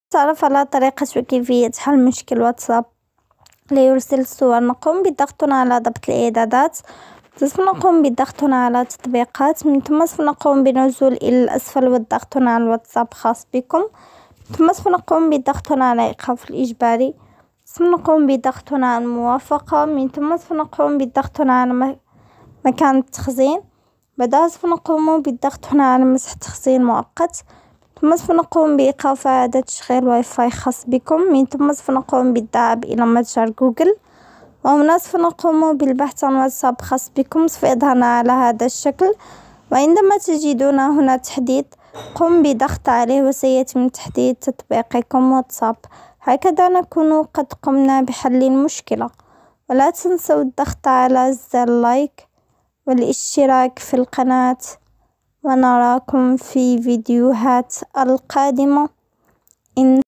تعرف على طريقة وكيفية حل مشكل واتساب ليرسل الصور. نقوم بالضغط على ضبط الإعدادات، ثم نقوم بالضغط على تطبيقات، من ثم نقوم بنزول إلى الأسفل والضغط على الواتساب خاص بكم، ثم نقوم بالضغط على إيقاف الإجباري، ثم نقوم بالضغط على الموافقة، من ثم نقوم بالضغط على مكان التخزين، بعدها نقوم بالضغط على مسح تخزين مؤقت، ثم نقوم بإيقاف إعادة تشغيل واي فاي خاص بكم، من ثم نقوم بالذهاب إلى متجر جوجل، وهنا نقوم بالبحث عن واتساب خاص بكم سيظهر على هذا الشكل. وعندما تجدون هنا تحديث قم بضغط عليه وسيتم تحديث تطبيقكم واتساب. هكذا نكون قد قمنا بحل المشكلة، ولا تنسوا الضغط على زر لايك والاشتراك في القناة، ونراكم في فيديوهات القادمة.